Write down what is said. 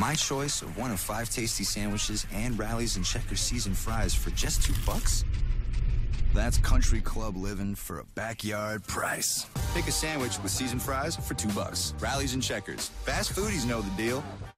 My choice of one of 5 tasty sandwiches and Rallies and Checkers seasoned fries for just $2? That's country club living for a backyard price. Pick a sandwich with seasoned fries for $2. Rallies and Checkers. Fast foodies know the deal.